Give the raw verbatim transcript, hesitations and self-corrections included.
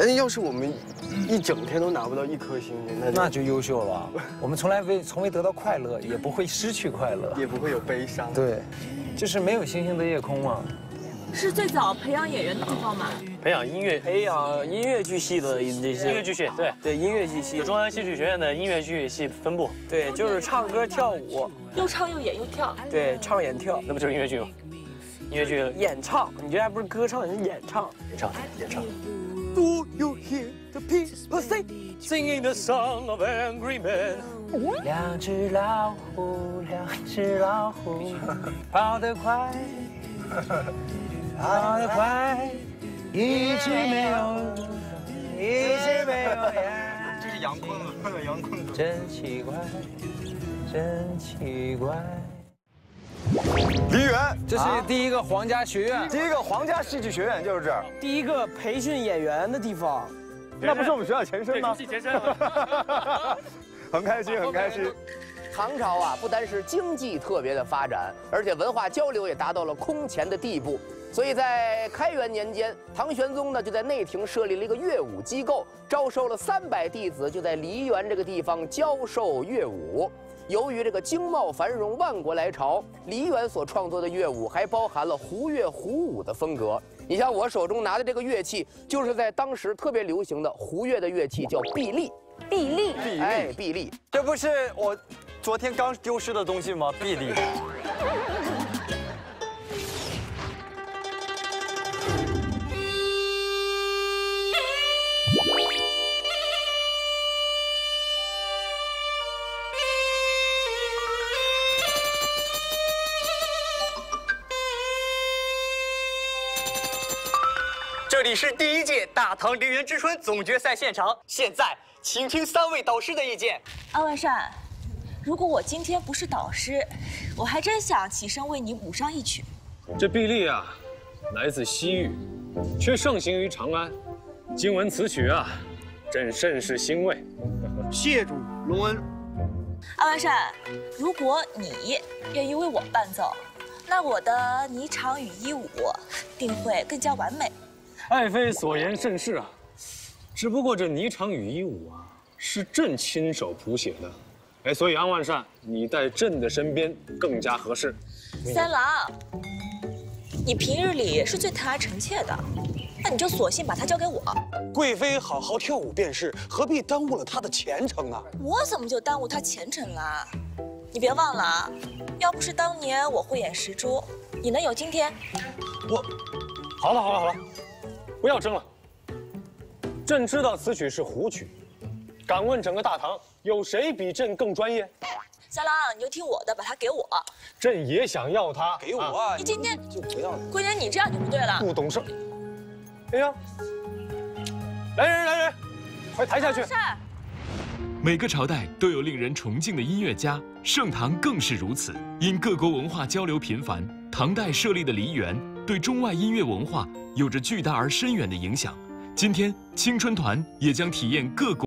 但是要是我们一整天都拿不到一颗星星，那那就优秀了。我们从来未从未得到快乐，也不会失去快乐， 也不会有悲伤。 对，就是没有星星的夜空嘛。 是最早培养演员的地方吗？ 培养音乐， 培养音乐剧系的这些音乐剧系，对对，音乐剧系有中央戏剧学院的音乐剧系分部。 对，就是唱歌跳舞， 又唱又演又跳。 对，唱演跳， 那不就是音乐剧吗？音乐剧演唱，你这还不是歌唱，你是演唱。 演唱，演唱。 Do you hear the people sing, Singing the song of angry men。 两只老虎，两只老虎，跑得快，跑得快，一只没有，一只没有呀。 这是杨坤啊，杨坤。 真奇怪，真奇怪。 梨园， 这是第一个皇家学院， 第一个皇家戏剧学院就是这儿， 第一个培训演员的地方。 那不是我们学校前身吗？ 戏前身。 很开心，很开心。 唐朝啊，不单是经济特别的发展，而且文化交流也达到了空前的地步。所以在开元年间，唐玄宗呢就在内廷设立了一个乐舞机构，招收了三百弟子，就在梨园这个地方教授乐舞。 由于这个经贸繁荣，万国来朝，梨园所创作的乐舞还包含了胡乐、胡舞的风格。你像我手中拿的这个乐器，就是在当时特别流行的胡乐的乐器，叫碧丽。 碧丽， 哎，碧丽， 这不是我昨天刚丢失的东西吗？臂力。 这里是第一届大唐梨园之春总决赛现场，现在请听三位导师的意见。 安万善，如果我今天不是导师，我还真想起身为你舞上一曲。 这碧丽啊，来自西域，却盛行于长安。今闻此曲啊，朕甚是欣慰。 谢主隆恩。 安万善，如果你愿意为我伴奏，那我的霓裳羽衣舞定会更加完美。 爱妃所言甚是啊，只不过这霓裳羽衣舞啊，是朕亲手谱写的，哎，所以安万善，你在朕的身边更加合适。 三郎，你平日里是最贪爱臣妾的，那你就索性把她交给我。 贵妃好好跳舞便是，何必耽误了她的前程啊？ 我怎么就耽误她前程了？你别忘了啊，要不是当年我慧眼识珠，你能有今天？ 我，好了好了好了。 不要争了。朕知道此曲是胡曲，敢问整个大唐有谁比朕更专业？ 三郎，你就听我的，把它给我。 朕也想要它。 给我啊！ 你今天就不要了。 桂姐，你这样就不对了。 不懂事。哎呀，来人来人，快抬下去！ 是。 每个朝代都有令人崇敬的音乐家，盛唐更是如此。因各国文化交流频繁，唐代设立的梨园对中外音乐文化 有着巨大而深远的影响。今天，青春团也将体验各国。